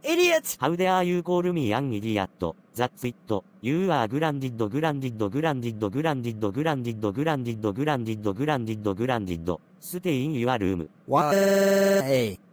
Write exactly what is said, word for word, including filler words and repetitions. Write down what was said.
idiot! How dare you call me an idiot? That's it. You are grounded, grounded, grounded, grounded, grounded, grounded, grounded, grounded, grounded. Stay in your room. Why?